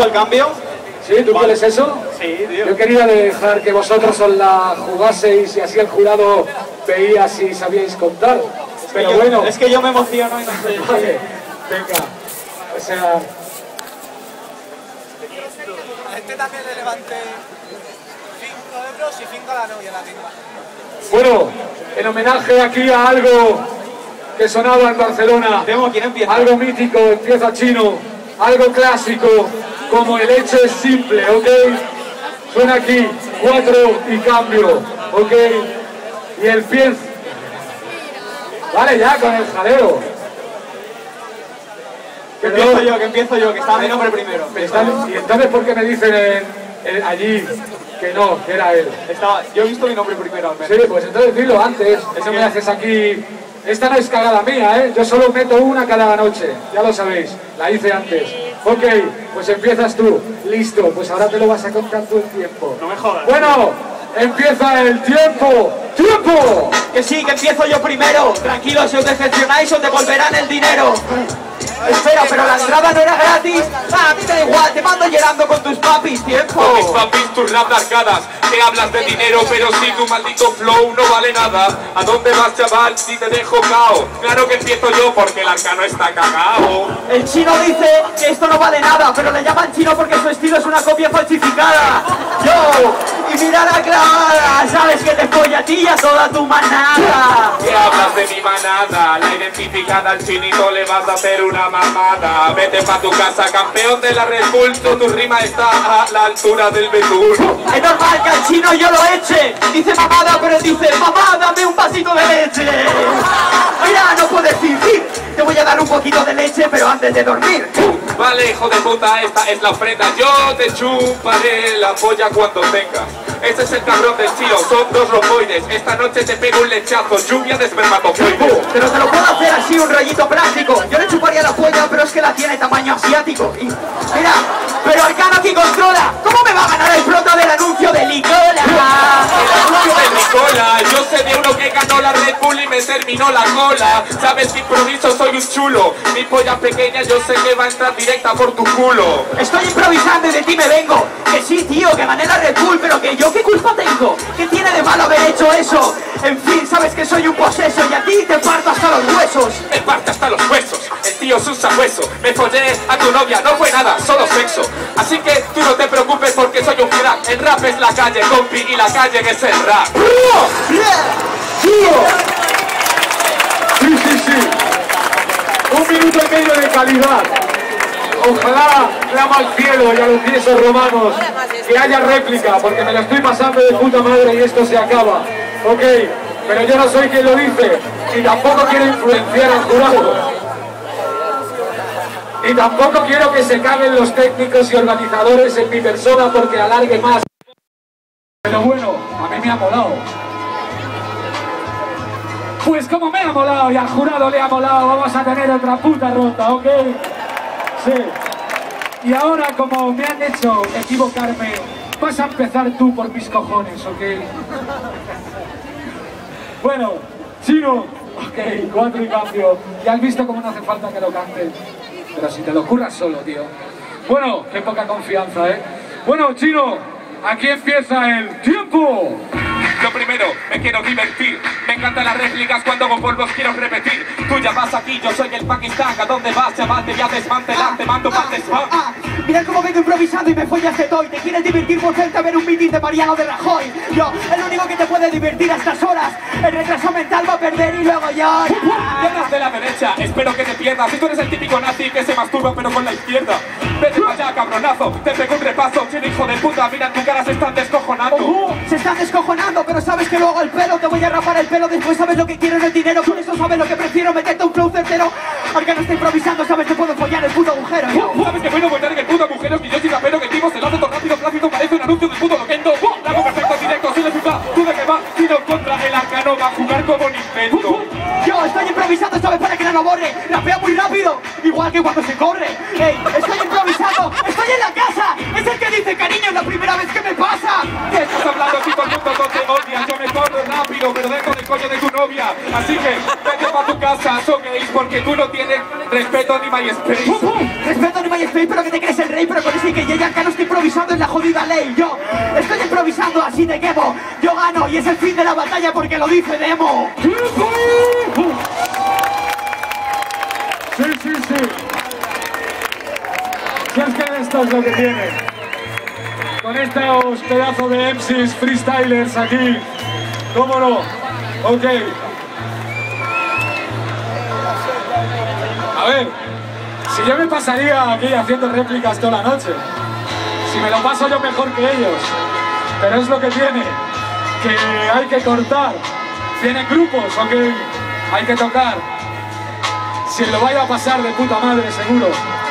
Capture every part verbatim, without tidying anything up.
uso el cambio? ¿Sí? ¿Tú Vale. quieres eso? Sí, tío. Yo quería dejar que vosotros os la jugaseis y así el jurado veía si sabíais contar. Es Pero que yo, bueno. Es que yo me emociono y no sé. Vale, venga. O sea... A este también le levanté cinco euros y cinco a la novia la misma. Bueno, en homenaje aquí a algo que sonaba en Barcelona, Temo, ¿quién empieza? algo mítico, empieza Chino, algo clásico, como el hecho es simple, ¿ok? Suena aquí, cuatro y cambio, ¿ok? Y el pie... Vale, ya, con el jaleo. Que empiezo yo, que empiezo yo, que estaba mi nombre primero. Están- Y entonces, ¿por qué me dicen en- en- allí que no, que era él? Estaba, yo he visto mi nombre primero al menos. Sí, pues entonces dilo antes, eso me haces aquí... Esta no es cagada mía, ¿eh? Yo solo meto una cada noche, ya lo sabéis, la hice antes. Ok, pues empiezas tú, listo, pues ahora te lo vas a contar tú el tiempo. No me jodas. Bueno, empieza el tiempo, ¡tiempo! Que sí, que empiezo yo primero. Tranquilos, si os decepcionáis os devolverán el dinero. Espera, pero la entrada no era gratis. Ah, a mí me da igual, te mando llorando con tus papis, tiempo. Con mis papis, tus rap arcadas. Te hablas de dinero, pero si tu maldito flow no vale nada. ¿A dónde vas, chaval, si te dejo cao? Claro que empiezo yo porque el arcano está cagao. El chino dice que esto no vale nada, pero le llaman chino porque su estilo es una copia falsificada. Yo, y mira la clara, sabes que te folla a ti y a toda tu manada. ¿Qué hablas de mi manada? La identificada al chinito le vas a hacer una mamada. Vete pa' tu casa, campeón de la Red Bull. Tu rima está a la altura del Betul. Es normal que al chino yo lo eche. Dice mamada, pero dice mamá, dame un vasito de leche. Mira, no puedes fingir. Te voy a dar un poquito de leche, pero antes de dormir. Vale, hijo de puta, esta es la ofrenda. Yo te chuparé la polla cuando venga. Ese es el cabrón del chino, son dos romboides. Esta noche te pego un lechazo, lluvia de espermatozoides. Pero te lo puedo hacer así, un rollito plástico. Yo le chuparía la polla, pero es que la tiene tamaño asiático. Y, mira, pero Arcano aquí controla. ¿Cómo me va a ganar el prota del anuncio de Licola? El anuncio de Nicola, yo sé de uno que ganó la Red Bull y me terminó la cola. Sabes que improviso, soy un chulo. Mi polla pequeña yo sé que va a entrar directa por tu culo. Estoy improvisando y de ti me vengo. Que sí, tío, que gané la Red Bull, pero que yo qué culpa tengo. ¿Qué tiene de malo haber hecho eso? En fin, sabes que soy un poseso y a ti te parto hasta los huesos. Me parte hasta los huesos, el tío es un sabueso. Me follé a tu novia, no fue nada, solo sexo. Así que tú no te preocupes porque soy un crack. El rap es la calle, compi, y la calle es el rap. ¡Tío! Sí, sí, sí. Un minuto y medio de calidad. Ojalá clama al cielo y a los dioses romanos que haya réplica, porque me la estoy pasando de puta madre y esto se acaba. Ok, pero yo no soy quien lo dice, y tampoco quiero influenciar al jurado. Y tampoco quiero que se caguen los técnicos y organizadores en mi persona porque alargue más. Pero bueno, a mí me ha molado. Pues como me ha molado y al jurado le ha molado, vamos a tener otra puta ronda, ¿ok? Sí. Y ahora, como me han hecho equivocarme, vas a empezar tú por mis cojones, ¿ok? Bueno, Chino, ok, cuatro y cambio. Ya has visto cómo no hace falta que lo cante. Pero si te lo curras solo, tío. Bueno, qué poca confianza, ¿eh? Bueno, Chino, aquí empieza el tiempo. Lo primero, me quiero divertir. Me encantan las réplicas cuando hago polvos quiero repetir. Tú ya vas aquí, yo soy el Pakistán. ¿A dónde vas, chaval? Te voy a desmantelar, te mando para desman. Ah, mira cómo vengo improvisando y me follaste todo. Y te quieres divertir por verte a ver un meeting de Mariano de Rajoy. Yo, el único que te puede divertir a estas horas. El retraso mental va a perder y luego yo. Vienes de la derecha, espero que te pierdas. Si tú eres el típico nazi que se masturba pero con la izquierda. Vete para allá, cabronazo, te pego un repaso. Chino, hijo de puta, mira en tu cara, se están descojonando. Uh, se están descojonando, pero sabes que luego el pelo, te voy a rapar el pelo. Después sabes lo que quiero en el dinero, por eso sabes lo que prefiero, meterte un flow certero. Aunque no esté improvisando, sabes que puedo follar el puto agujero. Uh, Sabes que bueno follar en el puto agujero, que yo soy rapero, que el tipo se lo hace todo rápido, plácido, parece un anuncio del puto loquendo. Uh, Lago perfecto, directo, soy de FIFA, tú de que va, Chino contra el Arcano, va a jugar como Nintendo. Uh, uh, yo estoy improvisando, sabes, para que no lo borre. Rapea muy rápido, igual que cuando se corre. Ey, estoy improvisando, estoy en la casa. Es el que dice cariño, es la primera vez que me pasa. ¿Qué estás hablando si todo el mundo no te odia? Yo me corro rápido. tiro, pero dentro del coño de tu novia. Así que vete pa' tu casa, so gays, porque tú no tienes respeto ni MySpace. ¡Pum, pum! Respeto ni MySpace, pero que te crees el rey. Pero con ese que ya acá no estoy improvisando en la jodida ley. Yo estoy improvisando así de quemo. Yo gano y es el fin de la batalla porque lo dice Demo. Sí, sí, sí. Si es que esto es lo que tiene. Con estos pedazos de M Cs freestylers aquí. ¿Cómo no? Ok. A ver, si yo me pasaría aquí haciendo réplicas toda la noche. Si me lo paso yo mejor que ellos. Pero es lo que tiene. Que hay que cortar. Tienen grupos, ok. Hay que tocar. Si lo vaya a pasar de puta madre, seguro.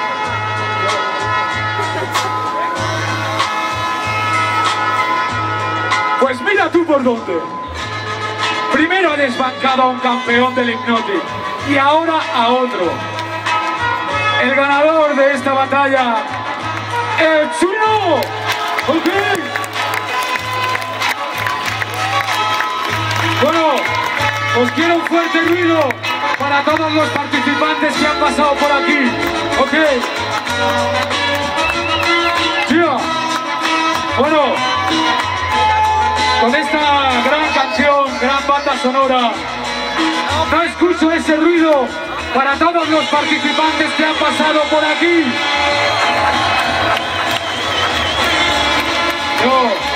Pues mira tú por dónde. Primero ha desbancado a un campeón del Hypnotic y ahora a otro. El ganador de esta batalla, el Chino. Ok. Bueno, os quiero un fuerte ruido para todos los participantes que han pasado por aquí. Ok. Yeah. Bueno, con esta gran canción, gran banda sonora, no escucho ese ruido para todos los participantes que han pasado por aquí. Yo.